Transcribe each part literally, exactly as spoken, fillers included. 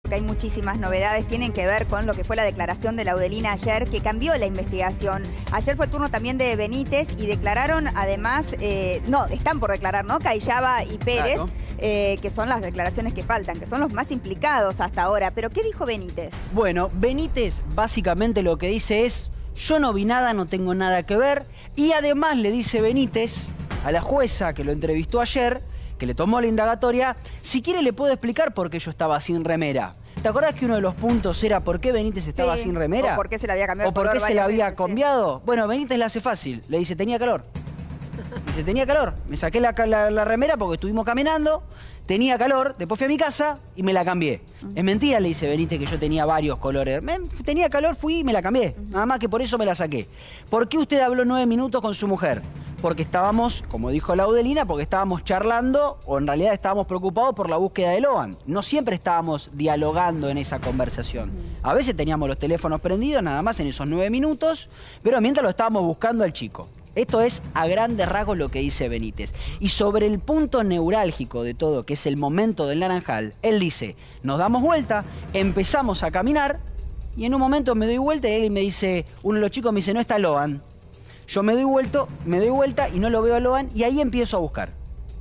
Que hay muchísimas novedades, tienen que ver con lo que fue la declaración de Laudelina ayer, que cambió la investigación. Ayer fue turno también de Benítez y declararon además, eh, no, están por declarar, ¿no? Cayaba y Pérez, claro. eh, que son las declaraciones que faltan, que son los más implicados hasta ahora. ¿Pero qué dijo Benítez? Bueno, Benítez básicamente lo que dice es, yo no vi nada, no tengo nada que ver, y además le dice Benítez a la jueza que lo entrevistó ayer, que le tomó la indagatoria, si quiere le puedo explicar por qué yo estaba sin remera. ¿Te acordás que uno de los puntos era por qué Benítez estaba sí, sin remera? O por qué se la había cambiado. O por qué se la había veces, cambiado. Sí. Bueno, Benítez le hace fácil. Le dice, tenía calor. Dice, tenía calor. Me saqué la, la, la remera porque estuvimos caminando, tenía calor, después fui a mi casa y me la cambié. Uh-huh. Es mentira, le dice Benítez, que yo tenía varios colores. Me, tenía calor, fui y me la cambié. Uh-huh. Nada más que por eso me la saqué. ¿Por qué usted habló nueve minutos con su mujer? Porque estábamos, como dijo Laudelina, porque estábamos charlando, o en realidad estábamos preocupados por la búsqueda de Loan. No siempre estábamos dialogando en esa conversación. A veces teníamos los teléfonos prendidos, nada más en esos nueve minutos, pero mientras lo estábamos buscando al chico. Esto es a grandes rasgos lo que dice Benítez. Y sobre el punto neurálgico de todo, que es el momento del naranjal, él dice, nos damos vuelta, empezamos a caminar, y en un momento me doy vuelta y él me dice, uno de los chicos me dice, no está Loan. Yo me doy, vuelto, me doy vuelta y no lo veo a Loan y ahí empiezo a buscar.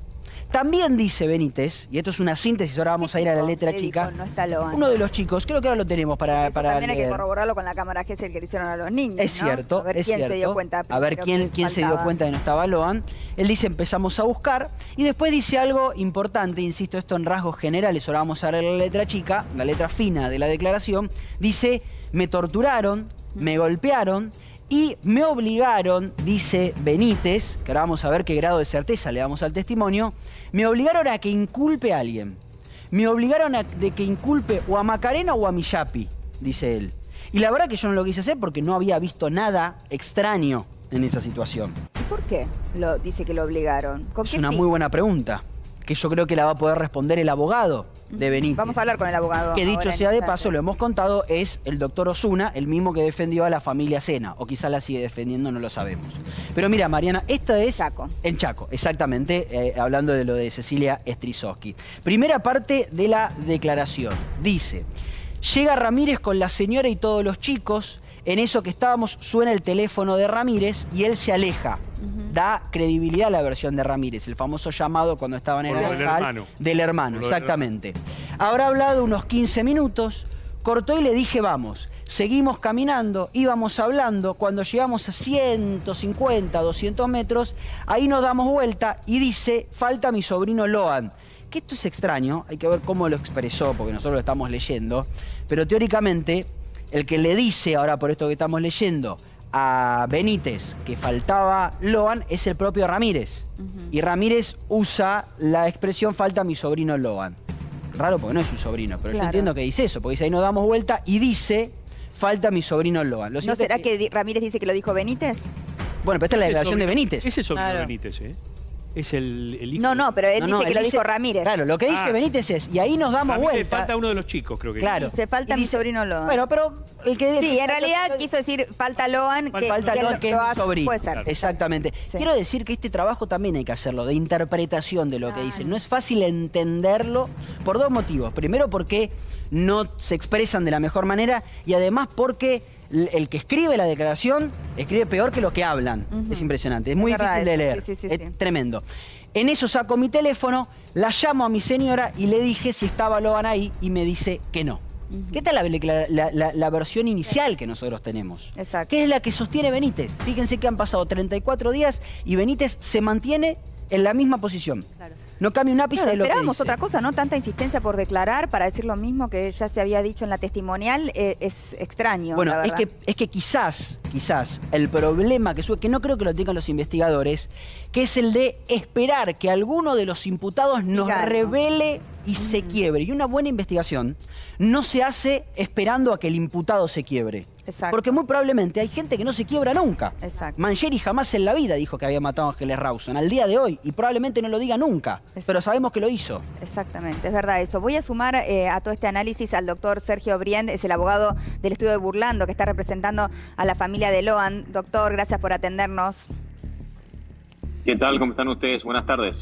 También dice Benítez, y esto es una síntesis, ahora vamos a ir a la letra chica. Dijo, no está Loan. Uno de los chicos, creo que ahora lo tenemos para, Eso para también leer. hay que corroborarlo con la cámara G S L que le hicieron a los niños, Es ¿no? cierto, A ver es quién cierto. se dio cuenta. A ver quién, quién se dio cuenta de que no estaba Loan. Él dice, empezamos a buscar. Y después dice algo importante, insisto, esto en rasgos generales. Ahora vamos a ver la letra chica, la letra fina de la declaración. Dice, me torturaron, me golpearon y me obligaron, dice Benítez, que ahora vamos a ver qué grado de certeza le damos al testimonio, me obligaron a que inculpe a alguien. Me obligaron a de que inculpe o a Macarena o a Miyapi, dice él. Y la verdad que yo no lo quise hacer porque no había visto nada extraño en esa situación. ¿Y por qué lo dice que lo obligaron? ¿Con es qué una fin? muy buena pregunta, que yo creo que la va a poder responder el abogado de Benítez. Vamos a hablar con el abogado. Que dicho sea de paso, lo hemos contado, es el doctor Osuna, el mismo que defendió a la familia Sena. O quizá la sigue defendiendo, no lo sabemos. Pero mira, Mariana, esta es... Chaco. En Chaco, exactamente, eh, hablando de lo de Cecilia Strisowski. Primera parte de la declaración. Dice, llega Ramírez con la señora y todos los chicos. En eso que estábamos, suena el teléfono de Ramírez y él se aleja. Uh-huh. Da credibilidad a la versión de Ramírez, el famoso llamado cuando estaban en el naranjal del hermano, exactamente. Habrá hablado unos quince minutos, cortó y le dije, vamos. Seguimos caminando, íbamos hablando, cuando llegamos a ciento cincuenta, doscientos metros, ahí nos damos vuelta y dice, falta mi sobrino Loan. Que esto es extraño, hay que ver cómo lo expresó, porque nosotros lo estamos leyendo, pero teóricamente... El que le dice, ahora por esto que estamos leyendo, a Benítez que faltaba Loan es el propio Ramírez. Uh-huh. Y Ramírez usa la expresión falta mi sobrino Loan. Raro porque no es un sobrino, pero claro. Yo entiendo que dice eso, porque dice ahí nos damos vuelta y dice falta mi sobrino Loan. Lo ¿No será que... que Ramírez dice que lo dijo Benítez? Bueno, pero esta es la declaración de Benítez. Ese es sobrino claro. de Benítez, ¿eh? Es el, el hijo. No, no, pero él no, dice no, que él lo dice, dijo Ramírez. Claro, lo que dice ah. Benítez es, y ahí nos damos Ramírez vuelta. Falta uno de los chicos, creo que. Claro. Dice, falta mi sobrino Loan. Bueno, pero el que... Sí, en realidad quiso decir, falta Loan, que, falta que, Loan, lo, que lo es mi hace, sobrino. puede ser. Claro. Exactamente. Sí. Quiero decir que este trabajo también hay que hacerlo, de interpretación de lo que dicen. No es fácil entenderlo por dos motivos. Primero, porque no se expresan de la mejor manera y además porque... el que escribe la declaración escribe peor que los que hablan. Uh-huh. Es impresionante, es muy es difícil de leer. Sí, sí, sí, es sí. tremendo. En eso saco mi teléfono, la llamo a mi señora y le dije si estaba Loan ahí y me dice que no. Uh-huh. ¿Qué tal la, la, la, la versión inicial que nosotros tenemos? Exacto. Que es la que sostiene Benítez. Fíjense que han pasado treinta y cuatro días y Benítez se mantiene en la misma posición. Claro. No cambia un ápice claro, de lo que dice. Esperábamos otra cosa, ¿no? Tanta insistencia por declarar para decir lo mismo que ya se había dicho en la testimonial, eh, es extraño. Bueno, la es verdad. que, es que quizás, quizás, el problema que sube, que no creo que lo tengan los investigadores, que es el de esperar que alguno de los imputados nos Diga, revele y mm. se quiebre. Y una buena investigación no se hace esperando a que el imputado se quiebre. Exacto. Porque muy probablemente hay gente que no se quiebra nunca. Exacto. Mangieri jamás en la vida dijo que había matado a Ángeles Rawson, al día de hoy, y probablemente no lo diga nunca. Exacto. Pero sabemos que lo hizo. Exactamente, es verdad eso. Voy a sumar eh, a todo este análisis al doctor Sergio Brient, es el abogado del estudio de Burlando, que está representando a la familia de Loan. Doctor, gracias por atendernos. ¿Qué tal? ¿Cómo están ustedes? Buenas tardes.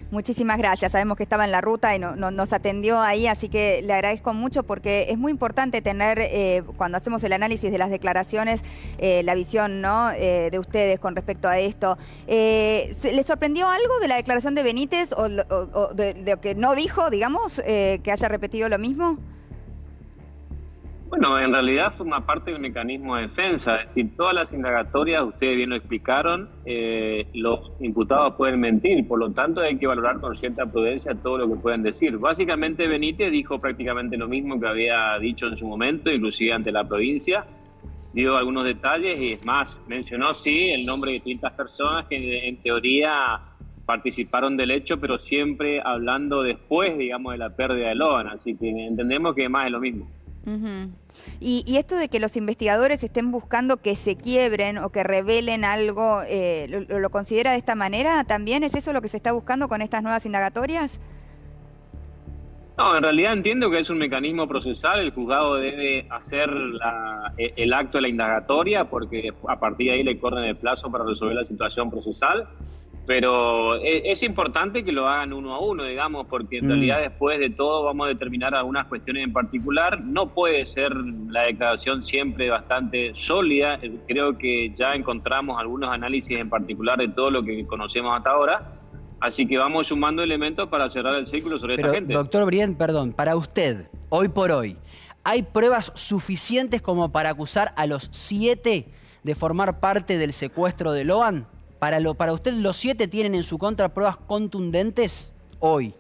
Muchísimas gracias. Sabemos que estaba en la ruta y no, no, nos atendió ahí, así que le agradezco mucho porque es muy importante tener, eh, cuando hacemos el análisis de las declaraciones, eh, la visión, ¿no? eh, de ustedes con respecto a esto. Eh, ¿Les sorprendió algo de la declaración de Benítez o, o, o de, de lo que no dijo, digamos, eh, que haya repetido lo mismo? Bueno, en realidad forma parte del mecanismo de defensa, es decir, todas las indagatorias, ustedes bien lo explicaron, eh, los imputados pueden mentir, por lo tanto hay que valorar con cierta prudencia todo lo que pueden decir. Básicamente Benítez dijo prácticamente lo mismo que había dicho en su momento, inclusive ante la provincia, dio algunos detalles y es más, mencionó sí el nombre de distintas personas que en teoría participaron del hecho, pero siempre hablando después, digamos, de la pérdida de Loan, así que entendemos que más es lo mismo. Uh-huh. y, y esto de que los investigadores estén buscando que se quiebren o que revelen algo, eh, ¿lo, ¿lo considera de esta manera también? ¿Es eso lo que se está buscando con estas nuevas indagatorias? No, en realidad entiendo que es un mecanismo procesal, el juzgado debe hacer la, el acto de la indagatoria porque a partir de ahí le corren el plazo para resolver la situación procesal, pero es, es importante que lo hagan uno a uno, digamos, porque en mm. realidad después de todo vamos a determinar algunas cuestiones en particular. No puede ser la declaración siempre bastante sólida, creo que ya encontramos algunos análisis en particular de todo lo que conocemos hasta ahora. Así que vamos sumando elementos para cerrar el círculo sobre Pero, esta gente. Doctor Briend, perdón, para usted, hoy por hoy, ¿hay pruebas suficientes como para acusar a los siete de formar parte del secuestro de Loan? ¿Para, lo, para usted los siete tienen en su contra pruebas contundentes hoy?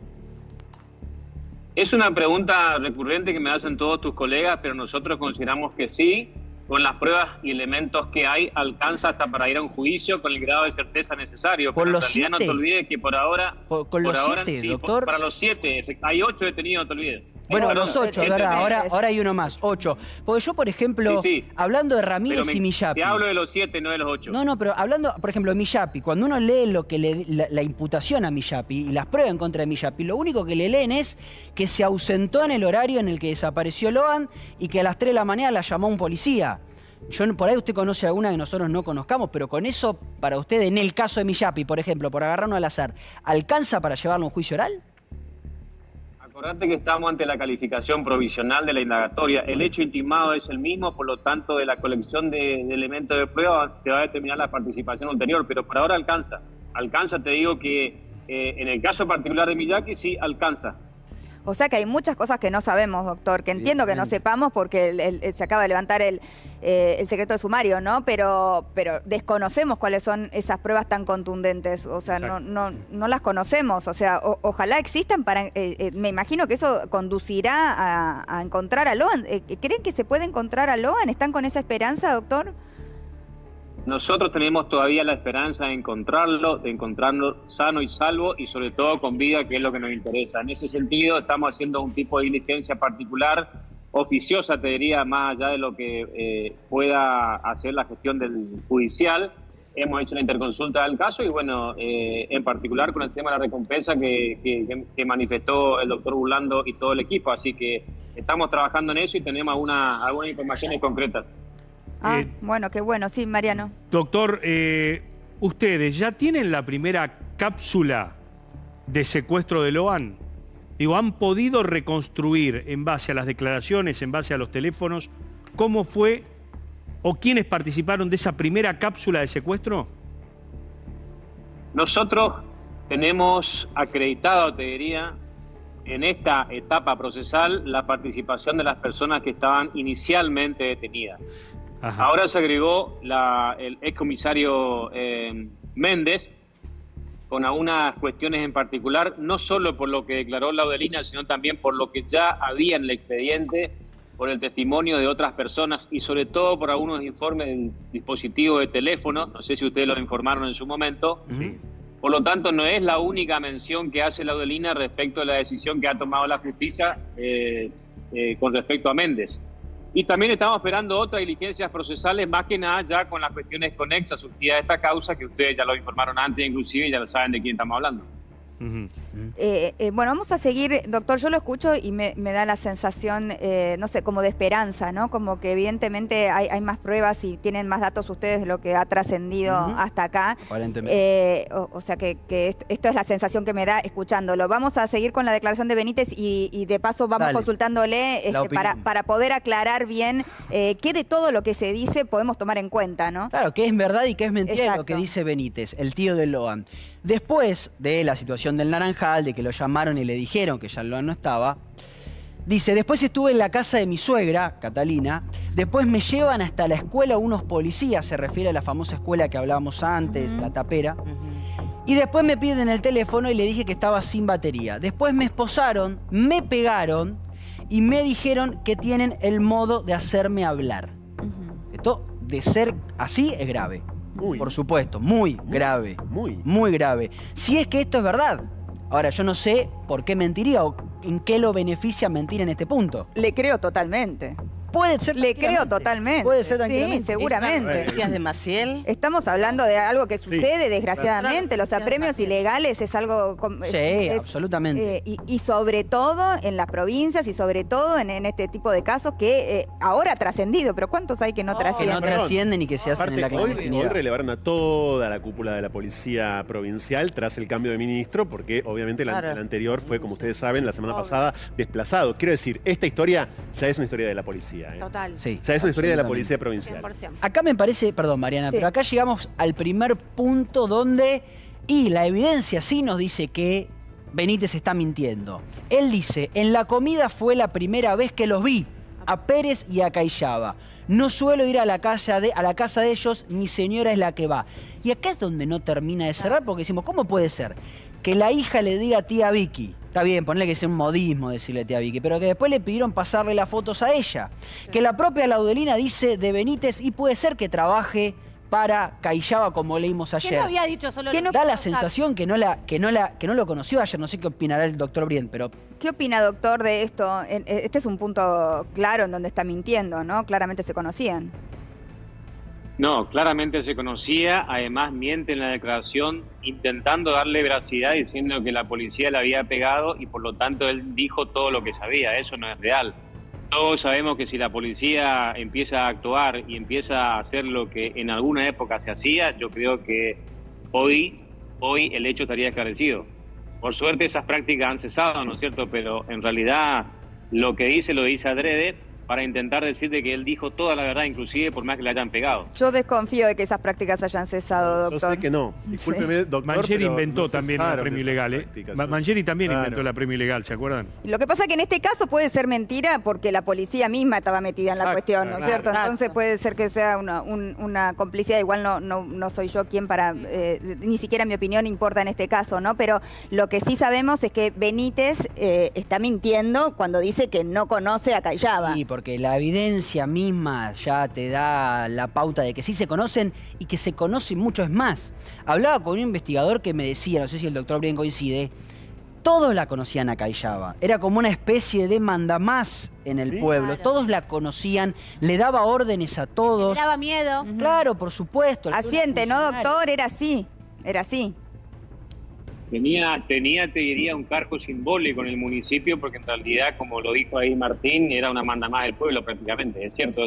Es una pregunta recurrente que me hacen todos tus colegas, pero nosotros consideramos que sí. Con las pruebas y elementos que hay, alcanza hasta para ir a un juicio con el grado de certeza necesario. ¿Por Pero los en realidad siete? No te olvides que por ahora... ¿Por, ¿Con por los ahora, siete, sí, doctor? Por, para los siete. Hay ocho detenidos, no te olvides. Bueno, no, los no, ocho, no, ¿verdad? no, Ahora, ahora hay uno más, ocho. Porque yo, por ejemplo, sí, sí. hablando de Ramírez me, y Miyapi... Te hablo de los siete, no de los ocho. No, no, pero hablando, por ejemplo, de Miyapi, cuando uno lee lo que le, la, la imputación a Miyapi y las pruebas en contra de Miyapi, lo único que le leen es que se ausentó en el horario en el que desapareció Loan y que a las tres de la mañana la llamó un policía. Yo, por ahí usted conoce alguna que nosotros no conozcamos, pero con eso, para usted, en el caso de Miyapi, por ejemplo, por agarrarnos al azar, ¿alcanza para llevarlo a un juicio oral? Acordate que estamos ante la calificación provisional de la indagatoria. El hecho intimado es el mismo, por lo tanto, de la colección de, de elementos de prueba se va a determinar la participación ulterior, pero por ahora alcanza. Alcanza, te digo que eh, en el caso particular de Miyapi, sí alcanza. O sea que hay muchas cosas que no sabemos, doctor, que entiendo que no sepamos porque el, el, se acaba de levantar el, eh, el secreto de sumario, ¿no? Pero, pero desconocemos cuáles son esas pruebas tan contundentes, o sea, no, no, no las conocemos, o sea, o, ojalá existan para... Eh, eh, me imagino que eso conducirá a, a encontrar a Loan. Eh, ¿Creen que se puede encontrar a Loan? ¿Están con esa esperanza, doctor? Nosotros tenemos todavía la esperanza de encontrarlo, de encontrarlo sano y salvo y sobre todo con vida, que es lo que nos interesa. En ese sentido estamos haciendo un tipo de diligencia particular, oficiosa te diría, más allá de lo que eh, pueda hacer la gestión del judicial. Hemos hecho la interconsulta del caso y bueno, eh, en particular con el tema de la recompensa que, que, que manifestó el doctor Burlando y todo el equipo. Así que estamos trabajando en eso y tenemos alguna, algunas informaciones concretas. Ah, Eh, bueno, qué bueno, sí, Mariano. Doctor, eh, ¿ustedes ya tienen la primera cápsula de secuestro de Loan? Digo, ¿han podido reconstruir en base a las declaraciones, en base a los teléfonos, cómo fue o quiénes participaron de esa primera cápsula de secuestro? Nosotros tenemos acreditado, te diría, en esta etapa procesal la participación de las personas que estaban inicialmente detenidas. Ajá. Ahora se agregó la, el excomisario eh, Méndez con algunas cuestiones en particular, no solo por lo que declaró Laudelina, sino también por lo que ya había en el expediente, por el testimonio de otras personas y sobre todo por algunos informes del dispositivo de teléfono. No sé si ustedes lo informaron en su momento. Sí. Por lo tanto, no es la única mención que hace Laudelina respecto a la decisión que ha tomado la justicia eh, eh, con respecto a Méndez. Y también estamos esperando otras diligencias procesales, más que nada ya con las cuestiones conexas surgidas de esta causa, que ustedes ya lo informaron antes, inclusive ya saben de quién estamos hablando. Uh-huh. eh, eh, bueno, vamos a seguir, doctor, yo lo escucho y me, me da la sensación, eh, no sé, como de esperanza, ¿no? Como que evidentemente hay, hay más pruebas y tienen más datos ustedes de lo que ha trascendido uh-huh. hasta acá. Aparentemente. Eh, o, o sea que, que esto, esto es la sensación que me da escuchándolo. Vamos a seguir con la declaración de Benítez y, y de paso vamos Dale. consultándole este, para, para poder aclarar bien eh, qué de todo lo que se dice podemos tomar en cuenta, ¿no? Claro, qué es verdad y qué es mentira Exacto. lo que dice Benítez, el tío de Loan. Después de la situación del Naranjal, de que lo llamaron y le dijeron que ya Loan no estaba, dice, después estuve en la casa de mi suegra, Catalina, después me llevan hasta la escuela unos policías, se refiere a la famosa escuela que hablábamos antes, uh-huh. la tapera, uh-huh. y después me piden el teléfono y le dije que estaba sin batería. Después me esposaron, me pegaron y me dijeron que tienen el modo de hacerme hablar. Uh-huh. Esto, de ser así, es grave. Muy. Por supuesto, muy, muy grave. Muy. Muy grave. Si es que esto es verdad. Ahora, yo no sé por qué mentiría o en qué lo beneficia mentir en este punto. Le creo totalmente. Puede ser Le creo totalmente. Puede ser tranquilamente. Sí, seguramente. ¿Noticias de Maciel? Estamos hablando de algo que sucede, sí. desgraciadamente. Los apremios ilegales es algo... Sí, es, absolutamente. Eh, y, y sobre todo en las provincias y sobre todo en, en este tipo de casos que eh, ahora ha trascendido. Pero ¿cuántos hay que no oh, trascienden? Que no trascienden y que se hacen Aparte, en la clandestinidad. Hoy, hoy relevaron a toda la cúpula de la policía provincial tras el cambio de ministro, porque obviamente claro. el anterior fue, como ustedes saben, la semana Obvio. pasada desplazado. Quiero decir, esta historia ya es una historia de la policía. ¿eh? Total. Sí. Ya es una historia de la policía provincial. cien por ciento. Acá me parece, perdón Mariana, sí. pero acá llegamos al primer punto donde, y la evidencia sí nos dice que Benítez está mintiendo. Él dice, en la comida fue la primera vez que los vi, a Pérez y a Cayllaba. No suelo ir a la, casa de, a la casa de ellos, mi señora es la que va. Y acá es donde no termina de cerrar, porque decimos, ¿cómo puede ser que la hija le diga a tía Vicky? Está bien, ponerle que sea un modismo decirle tía Vicky, pero que después le pidieron pasarle las fotos a ella. Sí. Que la propia Laudelina dice de Benítez y puede ser que trabaje para Cayllaba como leímos ayer. ¿Quién lo había dicho? Solo que no da la sensación que no, la, que, no la, que no lo conoció ayer. No sé qué opinará el doctor Brient, pero... ¿Qué opina, doctor, de esto? Este es un punto claro en donde está mintiendo, ¿no? Claramente se conocían. No, claramente se conocía, además miente en la declaración intentando darle veracidad diciendo que la policía le había pegado y por lo tanto él dijo todo lo que sabía, eso no es real. Todos sabemos que si la policía empieza a actuar y empieza a hacer lo que en alguna época se hacía, yo creo que hoy, hoy el hecho estaría esclarecido. Por suerte esas prácticas han cesado, ¿no es cierto? Pero en realidad lo que dice lo dice adrede, para intentar decirte que él dijo toda la verdad, inclusive por más que le hayan pegado. Yo desconfío de que esas prácticas hayan cesado, doctor. Yo sé que no. Discúlpeme, sí. doctor. Mangieri inventó no también el premio ilegal, ¿eh? Mangieri también claro. inventó la premio ilegal, ¿se acuerdan? Lo que pasa es que en este caso puede ser mentira porque la policía misma estaba metida en Exacto, la cuestión, ¿no es cierto? Claro. Entonces puede ser que sea una, un, una complicidad. Igual no, no, no soy yo quien para... Eh, ni siquiera mi opinión importa en este caso, ¿no? Pero lo que sí sabemos es que Benítez eh, está mintiendo cuando dice que no conoce a Cayllaba. Sí, porque la evidencia misma ya te da la pauta de que sí se conocen y que se conocen mucho. Es más, hablaba con un investigador que me decía, no sé si el doctor Brien coincide, todos la conocían a Cayllaba. Era como una especie de mandamás en el sí, pueblo. Claro. Todos la conocían, le daba órdenes a todos. Le daba miedo. Uh-huh. Claro, por supuesto. Asiente, ¿no, doctor? Era así, era así. Tenía, tenía, te diría, un cargo simbólico en el municipio porque en realidad, como lo dijo ahí Martín, era una mandamás del pueblo prácticamente, es cierto.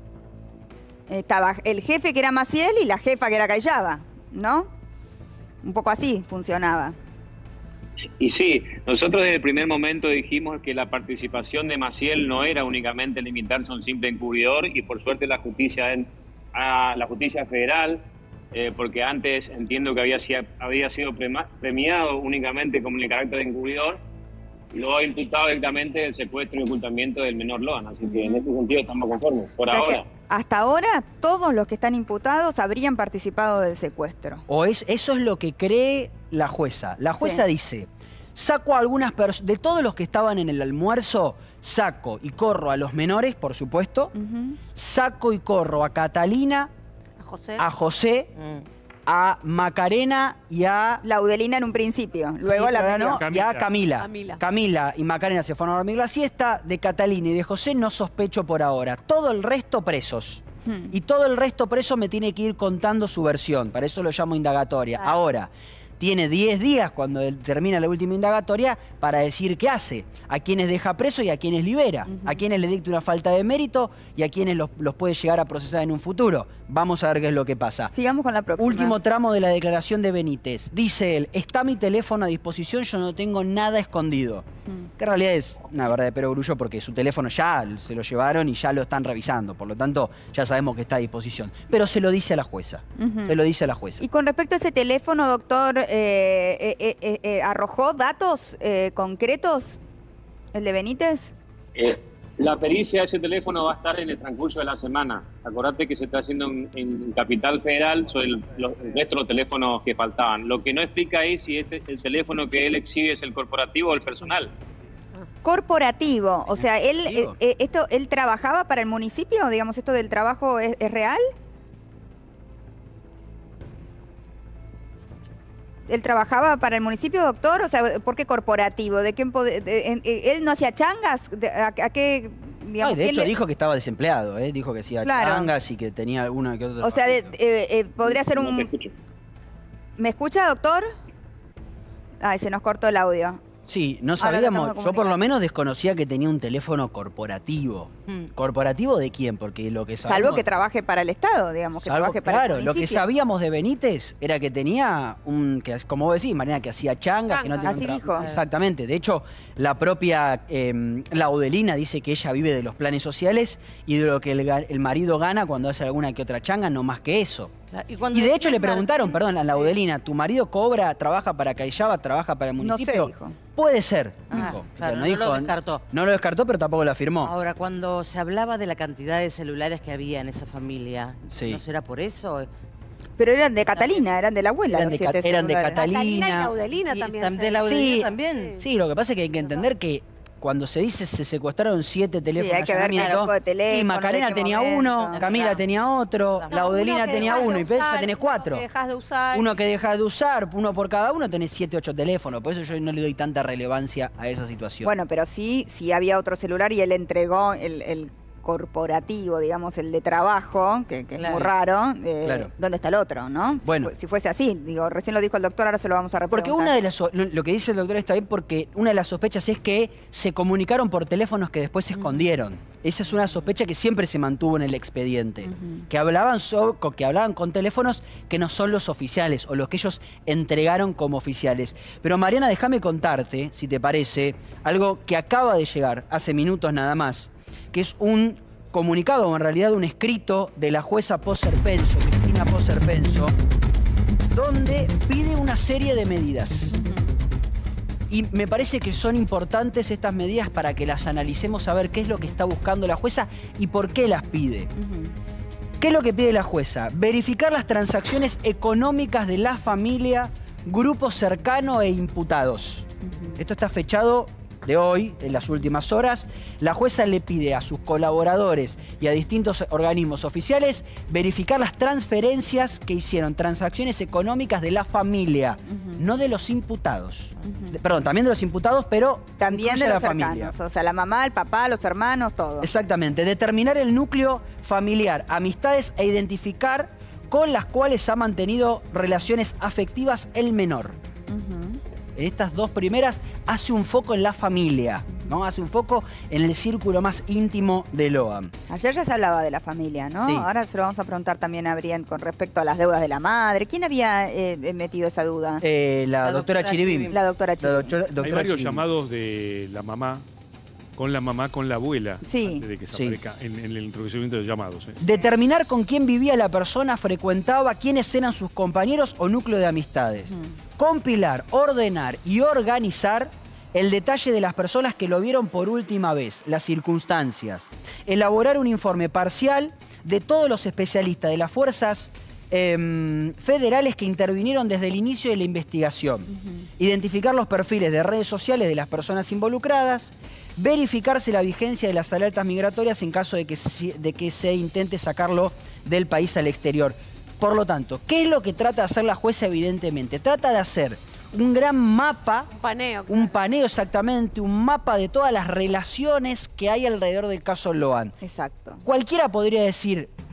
Estaba el jefe que era Maciel y la jefa que era Cayllaba, ¿no? Un poco así funcionaba. Y sí, nosotros desde el primer momento dijimos que la participación de Maciel no era únicamente limitarse a un simple encubridor y por suerte la justicia, en, a la justicia federal, Eh, porque antes entiendo que había, había sido premiado únicamente como en el carácter de encubridor, y luego ha imputado directamente el secuestro y ocultamiento del menor Loan, así que en ese sentido estamos conformes, por o sea ahora. Hasta ahora todos los que están imputados habrían participado del secuestro. O es, eso es lo que cree la jueza. La jueza sí. dice, saco a algunas personas, de todos los que estaban en el almuerzo, saco y corro a los menores, por supuesto, uh-huh. saco y corro a Catalina, José. a José, mm. a Macarena y a... Laudelina en un principio, luego sí, la no, Camila. y a Camila. Camila. Camila y Macarena se fueron a dormir la siesta, de Catalina y de José no sospecho por ahora. Todo el resto presos. Hmm. Y todo el resto preso me tiene que ir contando su versión, para eso lo llamo indagatoria. Claro. Ahora, tiene diez días cuando termina la última indagatoria para decir qué hace, a quienes deja preso y a quienes libera, uh-huh. a quienes le dicta una falta de mérito y a quienes los, los puede llegar a procesar en un futuro. Vamos a ver qué es lo que pasa. Sigamos con la próxima. Último tramo de la declaración de Benítez. Dice él, está mi teléfono a disposición, yo no tengo nada escondido. Uh-huh. Que en realidad es una verdad de perogrullo porque su teléfono ya se lo llevaron y ya lo están revisando. Por lo tanto, ya sabemos que está a disposición. Pero se lo dice a la jueza. Uh-huh. Se lo dice a la jueza. Y con respecto a ese teléfono, doctor, eh, eh, eh, eh, ¿arrojó datos eh, concretos el de Benítez? Eh, la pericia de ese teléfono va a estar en el transcurso de la semana. Acordate que se está haciendo en, en Capital Federal sobre el, los, el resto de los teléfonos que faltaban. Lo que no explica ahí si este, el teléfono que él exhibe es el corporativo o el personal. Corporativo, o sea, él eh, eh, esto él trabajaba para el municipio, digamos, esto del trabajo es, es real. ¿Él trabajaba para el municipio, doctor? O sea, ¿por qué corporativo? ¿De qué de, de, de, él no hacía changas? ¿De, a, a qué? Digamos, Ay, de hecho le... dijo que estaba desempleado, ¿eh? Dijo que hacía claro. changas y que tenía alguna que otra. O sea, de, eh, eh, podría ser un. No te escucho. ¿Me escucha, doctor? Ay, se nos cortó el audio. Sí, no sabíamos, yo por lo menos desconocía que tenía un teléfono corporativo. Hmm. ¿Corporativo de quién? Porque lo que sabemos... Salvo que trabaje para el Estado, digamos, que salvo, trabaje para claro, el municipio. Lo que sabíamos de Benítez era que tenía un, que como vos decís, Mariana, que hacía changas, Changa. que no tenía Así un dijo. Exactamente, de hecho, la propia eh, Laudelina dice que ella vive de los planes sociales y de lo que el, el marido gana cuando hace alguna que otra changa, no más que eso. Y, y de hecho le preguntaron, Martín, perdón, a Laudelina, ¿tu marido cobra, trabaja para Callaba, trabaja para el municipio? No sé, dijo. Puede ser, ah, dijo. Claro, o sea, no, no dijo, lo descartó. No lo descartó, pero tampoco lo afirmó. Ahora, cuando se hablaba de la cantidad de celulares que había en esa familia, sí. ¿no será por eso? Pero eran de Catalina, eran de la abuela. Eran, los de, siete eran de Catalina. Catalina y Laudelina también. Y, de Laudelina sí, también. Sí, lo que pasa es que hay que entender que cuando se dice se secuestraron siete teléfonos, sí, hay que ver qué tipo de teléfono, y Macarena tenía momento. uno, Camila claro. tenía otro, no, Laudelina tenía uno, y ya tenés cuatro. Uno que dejás de usar. Uno que dejas de usar, uno por cada uno, tenés siete, ocho teléfonos. Por eso yo no le doy tanta relevancia a esa situación. Bueno, pero sí, sí había otro celular y él entregó el, el corporativo, digamos, el de trabajo, que, que claro. es muy raro. Eh, claro. ¿Dónde está el otro, no? Bueno. Si, si fuese así, digo, recién lo dijo el doctor, ahora se lo vamos a repreguntar. Porque una de las, lo que dice el doctor está bien, porque una de las sospechas es que se comunicaron por teléfonos que después se uh-huh. escondieron. Esa es una sospecha que siempre se mantuvo en el expediente. Uh-huh. Que hablaban so, que hablaban con teléfonos que no son los oficiales o los que ellos entregaron como oficiales. Pero Mariana, déjame contarte, si te parece, algo que acaba de llegar hace minutos nada más, que es un comunicado, o en realidad un escrito de la jueza Poserpenso, Cristina Poserpenso, donde pide una serie de medidas. Y me parece que son importantes estas medidas para que las analicemos a ver qué es lo que está buscando la jueza y por qué las pide. Uh-huh. ¿Qué es lo que pide la jueza? Verificar las transacciones económicas de la familia, grupo cercano e imputados. Uh-huh. Esto está fechado de hoy, en las últimas horas. La jueza le pide a sus colaboradores y a distintos organismos oficiales verificar las transferencias que hicieron, transacciones económicas de la familia, uh-huh. no de los imputados. Uh-huh. de, perdón, también de los imputados, pero también de la los familia. Cercanos, o sea, la mamá, el papá, los hermanos, todo. Exactamente, determinar el núcleo familiar, amistades e identificar con las cuales ha mantenido relaciones afectivas el menor. Uh-huh. En estas dos primeras hace un foco en la familia, ¿no? Hace un foco en el círculo más íntimo de LOAN. Ayer ya se hablaba de la familia, ¿no? Sí. Ahora se lo vamos a preguntar también a Brian con respecto a las deudas de la madre. ¿Quién había eh, metido esa duda? Eh, la, la doctora, doctora Chiribim. La doctora Chiribim. La doctora, doctora Hay varios Chiribim. llamados de la mamá, con la mamá, con la abuela, sí. antes de que se aparezca sí. en, en el introducimiento de los llamados. ¿eh? Determinar con quién vivía la persona, frecuentaba, quiénes eran sus compañeros o núcleo de amistades. Mm. Compilar, ordenar y organizar el detalle de las personas que lo vieron por última vez, las circunstancias. Elaborar un informe parcial de todos los especialistas de las fuerzas eh, federales que intervinieron desde el inicio de la investigación. Uh-huh. Identificar los perfiles de redes sociales de las personas involucradas. Verificarse la vigencia de las alertas migratorias en caso de que, de que se intente sacarlo del país al exterior. Por lo tanto, ¿qué es lo que trata de hacer la jueza? Evidentemente, trata de hacer un gran mapa, un paneo, claro. un paneo exactamente, un mapa de todas las relaciones que hay alrededor del caso LOAN. Exacto. Cualquiera podría decir,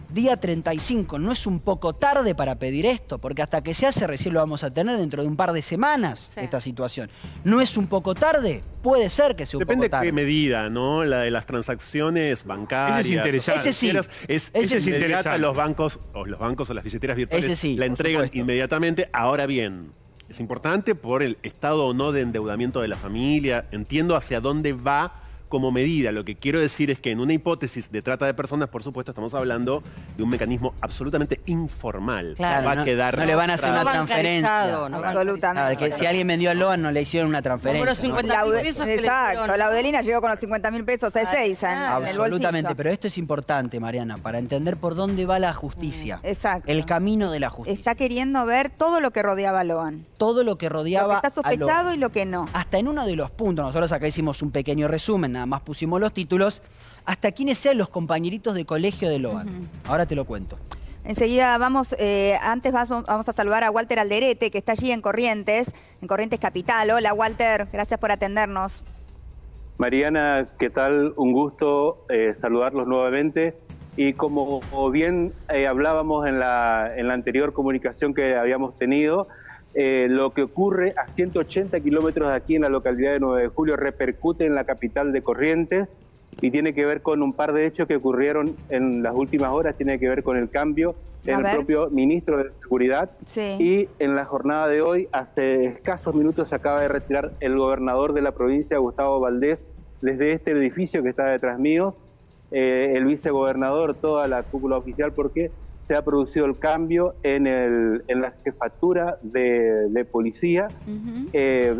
día treinta y cinco. ¿No es un poco tarde para pedir esto? Porque hasta que se hace recién lo vamos a tener dentro de un par de semanas, sí. esta situación. ¿No es un poco tarde? Puede ser que sea un Depende poco tarde. Depende de qué medida, ¿no? La de las transacciones bancarias. Ese es interesante. Ese sí. Es, es, Ese es es interesante. Los bancos, o los bancos o las billeteras virtuales Ese sí, la entregan supuesto. inmediatamente. Ahora bien, es importante por el estado o no de endeudamiento de la familia. Entiendo hacia dónde va como medida. Lo que quiero decir es que en una hipótesis de trata de personas, por supuesto, estamos hablando de un mecanismo absolutamente informal. Claro, va no, a quedar no le van a hacer una No transferencia. no Absolutamente. Claro, que si alguien vendió a Loan no le hicieron una transferencia. Como los cincuenta mil pesos que le Exacto, dieron. la Audelina llegó con los cincuenta mil pesos a seis en, en el bolsillo. Absolutamente, pero esto es importante, Mariana, para entender por dónde va la justicia. Exacto. El camino de la justicia. Está queriendo ver todo lo que rodeaba a Loan. Todo lo que rodeaba Lo que está sospechado y lo que no. Hasta en uno de los puntos, nosotros acá hicimos un pequeño resumen, nada más pusimos los títulos, hasta quiénes sean los compañeritos de colegio de Loan. Uh-huh. Ahora te lo cuento. Enseguida vamos, eh, antes vamos, vamos a saludar a Walter Alderete, que está allí en Corrientes, en Corrientes Capital. Hola Walter, gracias por atendernos. Mariana, ¿qué tal? Un gusto eh, saludarlos nuevamente. Y como bien eh, hablábamos en la, en la anterior comunicación que habíamos tenido, eh, lo que ocurre a ciento ochenta kilómetros de aquí en la localidad de nueve de julio repercute en la capital de Corrientes y tiene que ver con un par de hechos que ocurrieron en las últimas horas, tiene que ver con el cambio a en ver. el propio ministro de Seguridad. Sí. Y en la jornada de hoy, hace escasos minutos, se acaba de retirar el gobernador de la provincia, Gustavo Valdés, desde este edificio que está detrás mío, eh, el vicegobernador, toda la cúpula oficial, porque se ha producido el cambio en, el, en la jefatura de, de policía. Uh-huh. eh,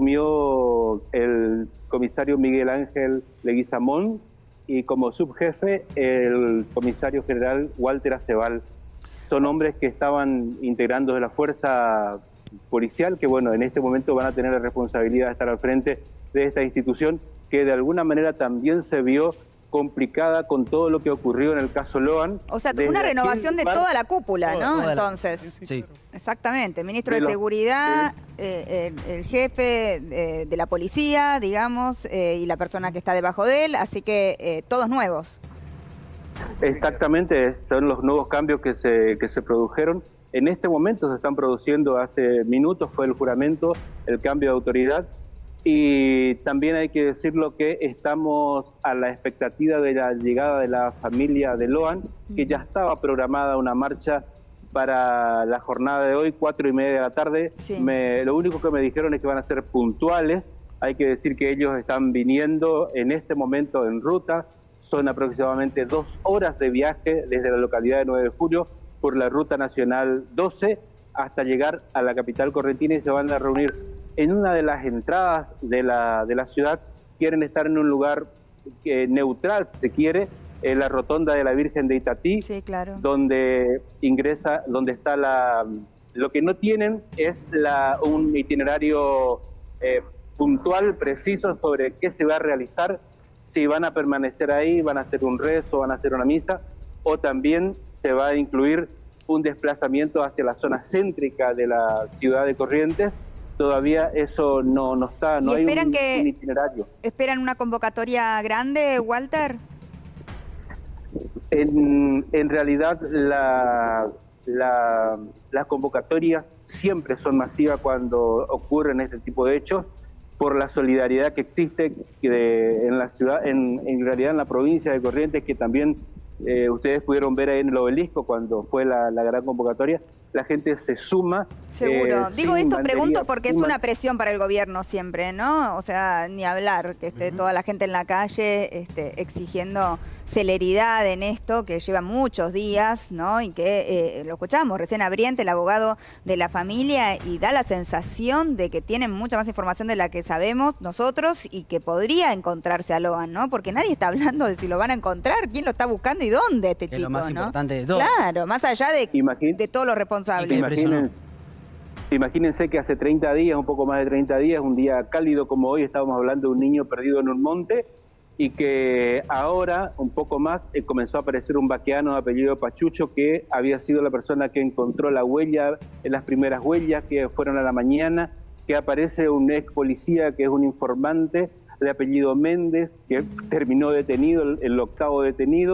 asumió el comisario Miguel Ángel Leguizamón y como subjefe el comisario general Walter Acebal. Son hombres que estaban integrando de la fuerza policial, que bueno, en este momento van a tener la responsabilidad de estar al frente de esta institución, que de alguna manera también se vio complicada con todo lo que ocurrió en el caso Loan. O sea, una renovación de toda la cúpula, ¿no? Toda la... Entonces, sí. Exactamente, ministro de, de de Seguridad, de... eh, el, el jefe de, de la policía, digamos, eh, y la persona que está debajo de él, así que eh, todos nuevos. Exactamente, son los nuevos cambios que se, que se produjeron. En este momento se están produciendo, hace minutos fue el juramento, el cambio de autoridad. Y también hay que decirlo que estamos a la expectativa de la llegada de la familia de Loan, que ya estaba programada una marcha para la jornada de hoy, cuatro y media de la tarde. Sí. Me, lo único que me dijeron es que van a ser puntuales. Hay que decir que ellos están viniendo en este momento en ruta. Son aproximadamente dos horas de viaje desde la localidad de nueve de julio por la Ruta Nacional doce hasta llegar a la capital correntina y se van a reunir en una de las entradas de la, de la ciudad. Quieren estar en un lugar eh, neutral, si se quiere, en la rotonda de la Virgen de Itatí, sí, claro. donde ingresa, donde está la... Lo que no tienen es la, un itinerario eh, puntual, preciso sobre qué se va a realizar, si van a permanecer ahí, van a hacer un rezo, van a hacer una misa, o también se va a incluir un desplazamiento hacia la zona céntrica de la ciudad de Corrientes. Todavía eso no, no está, no hay un, que, un itinerario. ¿Esperan una convocatoria grande, Walter? En, en realidad la, la, las convocatorias siempre son masivas cuando ocurren este tipo de hechos, por la solidaridad que existe de, en la ciudad, en, en realidad en la provincia de Corrientes, que también eh, ustedes pudieron ver ahí en el obelisco cuando fue la, la gran convocatoria. La gente se suma. Seguro. Eh, Digo esto, pregunto, porque es una presión para el gobierno siempre, ¿no? O sea, ni hablar, que esté uh-huh. toda la gente en la calle este, exigiendo celeridad en esto, que lleva muchos días, ¿no? Y que eh, lo escuchamos recién Abriente, el abogado de la familia, y da la sensación de que tienen mucha más información de la que sabemos nosotros y que podría encontrarse a Loan, ¿no? Porque nadie está hablando de si lo van a encontrar, quién lo está buscando y dónde este es chico, lo más ¿no? importante de todo. Claro, más allá de, Imagín, de todos los responsables. Imaginen, imagínense que hace treinta días, un poco más de treinta días, un día cálido como hoy, estábamos hablando de un niño perdido en un monte, y que ahora, un poco más, eh, comenzó a aparecer un vaqueano de apellido Pachucho, que había sido la persona que encontró la huella, en las primeras huellas que fueron a la mañana, que aparece un ex policía que es un informante de apellido Méndez, que terminó detenido, el, el octavo detenido,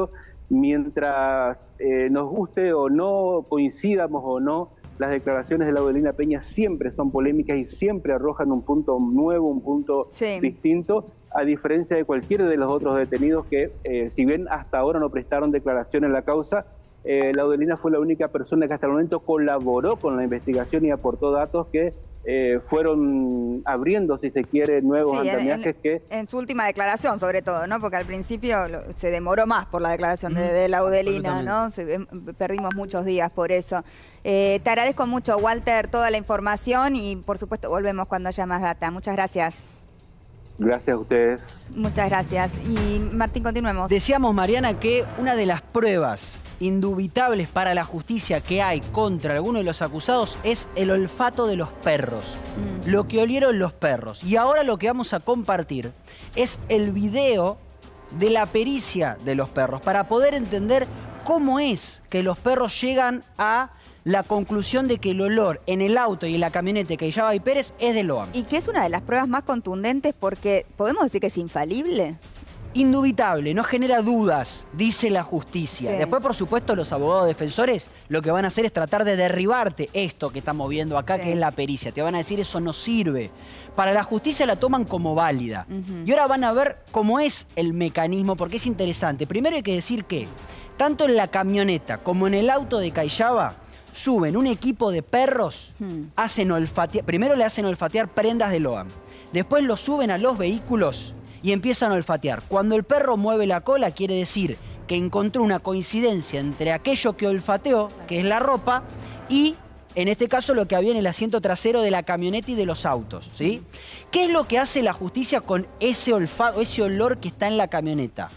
mientras eh, nos guste o no, coincidamos o no, las declaraciones de Laudelina Peña siempre son polémicas y siempre arrojan un punto nuevo, un punto sí. distinto, a diferencia de cualquiera de los otros detenidos que, eh, si bien hasta ahora no prestaron declaración en la causa, eh, Laudelina fue la única persona que hasta el momento colaboró con la investigación y aportó datos que eh, fueron abriendo, si se quiere, nuevos sí, andamiajes que... En su última declaración, sobre todo, ¿no? Porque al principio lo, se demoró más por la declaración de, de Laudelina, ¿no? Se, perdimos muchos días por eso. Eh, te agradezco mucho, Walter, toda la información y, por supuesto, volvemos cuando haya más data. Muchas gracias. Gracias a ustedes. Muchas gracias. Y, Martín, continuemos. Decíamos, Mariana, que una de las pruebas indubitables para la justicia que hay contra alguno de los acusados es el olfato de los perros, mm. lo que olieron los perros. Y ahora lo que vamos a compartir es el video de la pericia de los perros para poder entender cómo es que los perros llegan a la conclusión de que el olor en el auto y en la camioneta que Cayllaba y Pérez es de Loan. Y que es una de las pruebas más contundentes porque podemos decir que es infalible. Indubitable, no genera dudas, dice la justicia. Sí. Después, por supuesto, los abogados defensores lo que van a hacer es tratar de derribarte esto que estamos viendo acá, sí. que es la pericia. Te van a decir eso no sirve. Para la justicia la toman como válida. Uh-huh. Y ahora van a ver cómo es el mecanismo, porque es interesante. Primero hay que decir que, tanto en la camioneta como en el auto de Cayllaba, suben un equipo de perros, uh-huh. hacen olfatear, primero le hacen olfatear prendas de Loan. Después lo suben a los vehículos y empiezan a olfatear. Cuando el perro mueve la cola, quiere decir que encontró una coincidencia entre aquello que olfateó, que es la ropa, y, en este caso, lo que había en el asiento trasero de la camioneta y de los autos, ¿sí? ¿Qué es lo que hace la justicia con ese olfato, ese olor que está en la camioneta?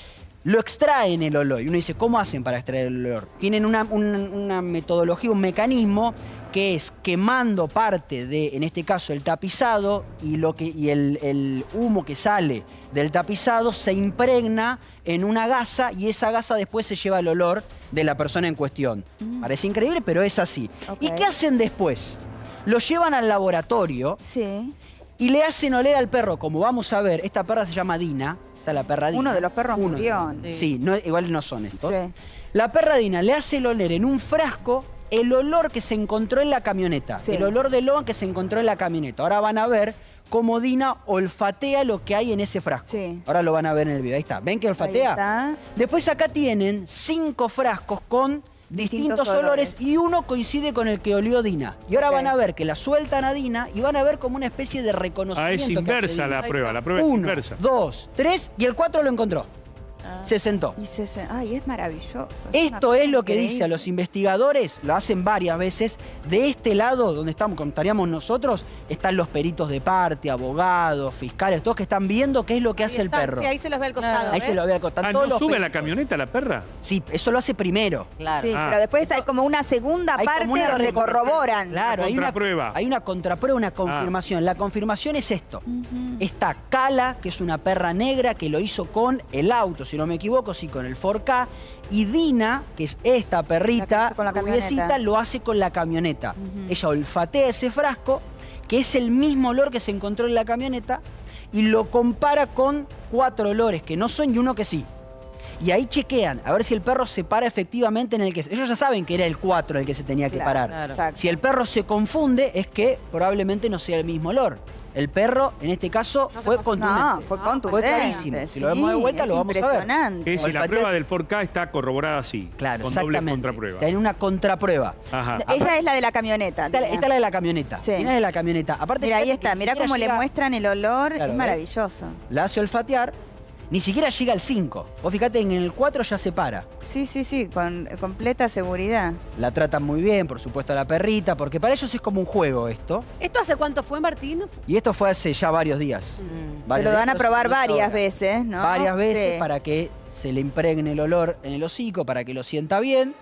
Lo extraen el olor. Y uno dice, ¿cómo hacen para extraer el olor? Tienen una, una, una metodología, un mecanismo que es quemando parte de, en este caso, el tapizado y, lo que, y el, el humo que sale del tapizado se impregna en una gasa y esa gasa después se lleva el olor de la persona en cuestión. Mm. Parece increíble, pero es así. Okay. ¿Y qué hacen después? Lo llevan al laboratorio sí. y le hacen oler al perro. Como vamos a ver, esta perra se llama Dina. Está la perra Dina. Uno de los perros Uno. murió. Sí, sí no, igual no son estos. Sí. La perra Dina le hace el oler en un frasco el olor que se encontró en la camioneta. Sí. El olor de Loan que se encontró en la camioneta. Ahora van a ver cómo Dina olfatea lo que hay en ese frasco. Sí. Ahora lo van a ver en el video. Ahí está. ¿Ven que olfatea? Ahí está. Después acá tienen cinco frascos con distintos, distintos olores. olores y uno coincide con el que olió Dina. Y ahora okay. van a ver que la sueltan a Dina y van a ver como una especie de reconocimiento. Ah, es inversa la prueba. La prueba Uno, es inversa. Dos, tres y el cuatro lo encontró. Ah. Se sentó. Y se, ay, es maravilloso. Esto es, es lo que dice a los investigadores, lo hacen varias veces. De este lado, donde estamos, contaríamos nosotros, están los peritos de parte, abogados, fiscales, todos que están viendo qué es lo que ahí hace está, el perro. Sí, ahí se los ve al costado. Claro. Ahí se los ve al costado. Ah, ¿no sube a la camioneta la perra? Sí, eso lo hace primero. Claro. Sí, ah. pero después eso, hay como una segunda parte una donde corroboran. Claro, hay una, hay una contraprueba, una confirmación. Ah. La confirmación es esto. Uh-huh. Está Cala, que es una perra negra que lo hizo con el auto, si no me equivoco, sí, con el Ford Ka, y Dina, que es esta perrita, la rubiecita, lo hace con la camioneta. Uh-huh. Ella olfatea ese frasco, que es el mismo olor que se encontró en la camioneta, y lo compara con cuatro olores, que no son y uno que sí. Y ahí chequean, a ver si el perro se para efectivamente en el que... Ellos ya saben que era el cuatro el que se tenía que claro, parar. Claro. Si el perro se confunde, es que probablemente no sea el mismo olor. El perro, en este caso, no fue contundente. No, fue contundente. Fue clarísimo. Si sí, lo vemos de vuelta, lo vamos a ver. Es si la prueba del Ford Ka está corroborada así. Claro, con exactamente. Doble contraprueba. Tiene una contraprueba. Ajá. Ella es la de la camioneta. Esta, esta es la de la camioneta. Sí. Esta es de la camioneta. Aparte, mira, ahí está. Mira cómo llega... le muestran el olor. Claro, es maravilloso. ¿ves? La hace olfatear. Ni siquiera llega al cinco. Vos fíjate, en el cuatro ya se para. Sí, sí, sí, con completa seguridad. La tratan muy bien, por supuesto, a la perrita, porque para ellos es como un juego esto. ¿Esto hace cuánto fue, Martín? Y esto fue hace ya varios días. Mm. Varios se lo dan a probar varias horas. veces, ¿no? Varias veces sí. para que se le impregne el olor en el hocico, para que lo sienta bien.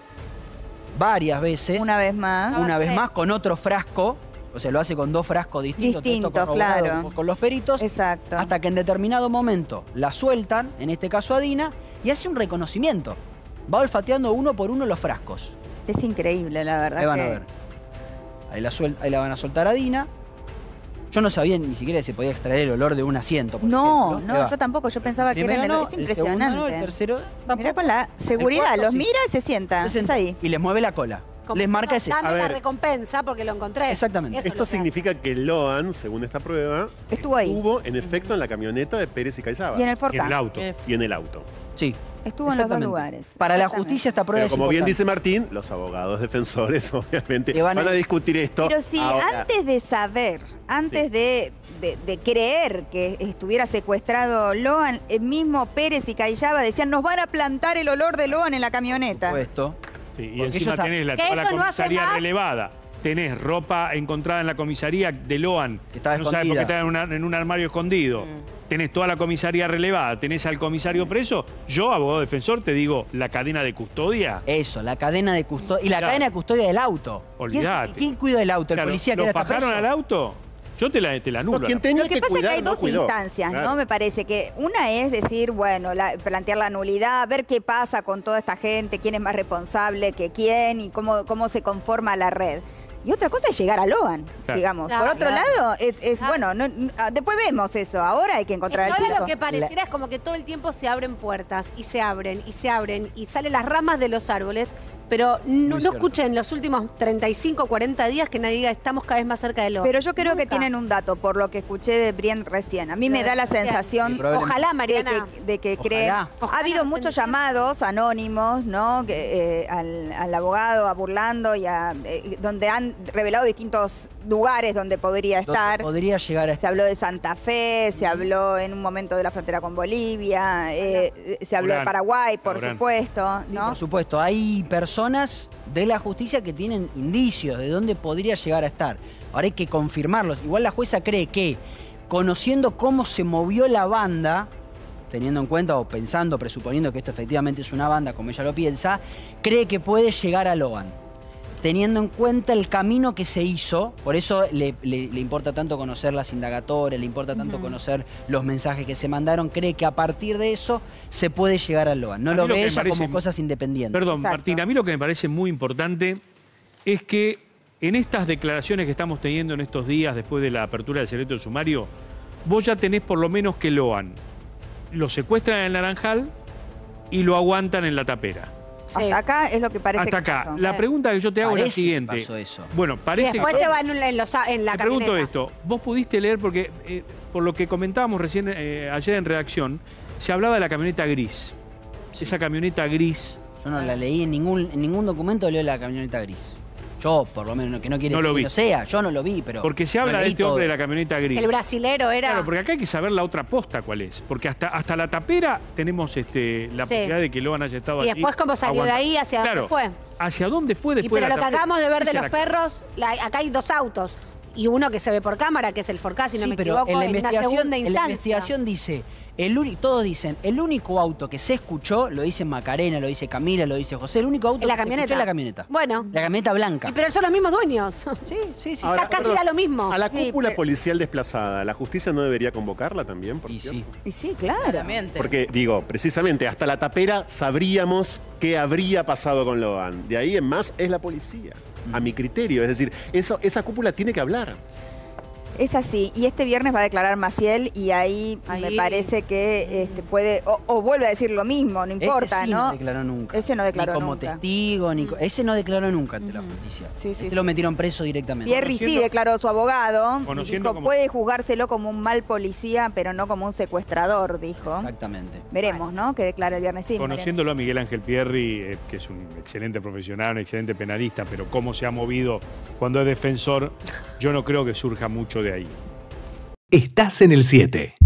Varias veces. Una vez más. Una ah, vez más con otro frasco. O sea, lo hace con dos frascos distintos, Distinto, claro. con los peritos. Exacto. Hasta que en determinado momento la sueltan, en este caso a Dina, y hace un reconocimiento. Va olfateando uno por uno los frascos. Es increíble, la verdad. Ahí van que... a ver. Ahí la, suel... Ahí la van a soltar a Dina. Yo no sabía ni siquiera si se podía extraer el olor de un asiento. Por no, ejemplo. no, yo tampoco. Yo pensaba que era en el... no, Es impresionante. El segundo no, el tercero... Mirá con la seguridad. cuarto, Los sí. mira y se sienta. Se sienta. ahí. Y les mueve la cola. Como Les si marca no, ese... Dame A la ver. recompensa porque lo encontré. Exactamente. Eso es Esto lo que significa que Loan, según esta prueba, Estuvo ahí. estuvo en efecto en la camioneta de Pérez y Callaba. Y en el En Forca. el auto. Y en el auto. Sí. Estuvo en los dos Exactamente. lugares. Para la Exactamente. justicia esta prueba Pero es como bien importante. dice Martín, los abogados defensores obviamente Que van van a- a discutir esto. Pero si ahora. antes de saber, antes Sí. de, de- de creer que estuviera secuestrado Loan, el mismo Pérez y Callaba decían, nos van a plantar el olor de Loan en la camioneta. Puesto. Sí, y Porque encima ellos- tenés la, Que toda la eso no hace comisaría más. relevada. Tenés ropa encontrada en la comisaría de Loan. Que estaba no sabe por qué escondida. está en, una- en un armario escondido. Tenés toda la comisaría relevada. Tenés al comisario preso. Yo, abogado defensor, te digo, la cadena de custodia. Eso, la cadena de custodia. Y la Olvidate. cadena de custodia del auto. Olvidate. ¿Quién, quién cuida del auto? ¿El Claro, policía que ¿lo era esta bajaron preso? al auto? Yo te la, te la anulo. No, quien la- tenía Lo que, que pasa cuidar, es que hay no dos cuidó. instancias, Claro. ¿no? Me parece que una es decir, bueno, la- plantear la nulidad, ver qué pasa con toda esta gente, quién es más responsable que quién y cómo, cómo se conforma la red. Y otra cosa es llegar a Loan, Claro. digamos. Claro, Por otro claro. lado, es, es, Claro. bueno, no- no- ah, después vemos eso. Ahora hay que encontrar al Ahora chico. lo que pareciera es como que todo el tiempo se abren puertas y se abren y se abren y salen las ramas de los árboles, pero no, no cierto. escuché en los últimos treinta y cinco, cuarenta días que nadie diga estamos cada vez más cerca de lo. Pero yo creo que Nunca. tienen un dato, por lo que escuché de Brien recién. A mí me De da la Brian. sensación Sí, probablemente. Ojalá, de Mariana. que, de que Ojalá. creen. Ojalá Ha habido no muchos estén llamados anónimos, ¿no? Que, eh, al, al abogado a burlando y a, eh, donde han revelado distintos lugares donde podría Donde estar. podría llegar a Se estar. habló de Santa Fe, se habló en un momento de la frontera con Bolivia, eh, se habló de Urán. Paraguay, por Urán. supuesto, Sí, ¿no? por supuesto, hay personas de la justicia que tienen indicios de dónde podría llegar a estar. Ahora hay que confirmarlos. Igual la jueza cree que, conociendo cómo se movió la banda, teniendo en cuenta o pensando, presuponiendo que esto efectivamente es una banda, como ella lo piensa, cree que puede llegar a Loan. Teniendo en cuenta el camino que se hizo, por eso le, le- le importa tanto conocer las indagatorias, le importa tanto Ujú. conocer los mensajes que se mandaron, cree que a partir de eso se puede llegar a Loan. No A mí lo lo ve que me ella parece- como cosas independientes. Perdón, Exacto. Martín, a mí lo que me parece muy importante es que en estas declaraciones que estamos teniendo en estos días después de la apertura del secreto de sumario, vos ya tenés por lo menos que Loan lo secuestran en el Naranjal y lo aguantan en la tapera. Sí. Hasta acá es lo que parece Hasta que acá. pasó. La pregunta que yo te hago es la Parece que siguiente. pasó eso. Bueno, Y parece después que... se va en, en los- en la Te pregunto camioneta. esto, vos pudiste leer, porque eh, por lo que comentábamos recién eh, ayer en redacción, se hablaba de la camioneta gris. Esa camioneta gris. Yo no la leí en ningún, en ningún documento, leo la camioneta gris. Yo, por lo menos, que no quiere No decir lo que vi. lo sea, yo no lo vi, pero... Porque se lo habla de leí este todo. hombre de la camioneta gris. El brasilero era. Claro, porque acá hay que saber la otra posta cuál es. Porque hasta, hasta la tapera tenemos este, la Sí. posibilidad de que Loan haya estado Y aquí después cómo salió de aguantando. ahí, hacia Claro, dónde fue. ¿Hacia dónde fue Y después pero de lo la que tapera? acabamos de ver de Esa los es la- perros, la- acá hay dos autos. Y uno que se ve por cámara, que es el Forcá, si no Sí, me pero equivoco, en la en una investigación, segunda en la instancia. investigación dice, el uni- todos dicen, el único auto que se escuchó, lo dice Macarena, lo dice Camila, lo dice José, el único auto ¿En la que se camioneta? escuchó es la camioneta. Bueno. La camioneta blanca. Y pero son los mismos dueños. Sí, sí, sí. Ahora, ya casi perdón, da lo mismo. A la Sí, cúpula pero- policial desplazada, ¿la justicia no debería convocarla también, por Y cierto? sí. Y sí, claro. Porque, digo, precisamente hasta la tapera sabríamos qué habría pasado con Loan. De ahí en más es la policía, a mi criterio. Es decir, eso, esa cúpula tiene que hablar. Es así, y este viernes va a declarar Maciel y ahí, me Ahí. parece que este, puede, o, o vuelve a decir lo mismo, no importa, Ese sí ¿no? no declaró nunca. Ese no declaró ni como nunca. testigo, ni co- ese no declaró nunca ante la Ujú. justicia. Sí, sí, ese sí. lo metieron preso directamente. Pierri sí Conociendo- declaró su abogado y Conociendo dijo, como- puede juzgárselo como un mal policía, pero no como un secuestrador, dijo. Exactamente. Veremos, ¿no? Que declara el viernes sí. Conociéndolo a Miguel Ángel Pierri, eh, que es un excelente profesional, un excelente penalista, pero cómo se ha movido cuando es defensor, yo no creo que surja mucho de ahí. Estás en el siete.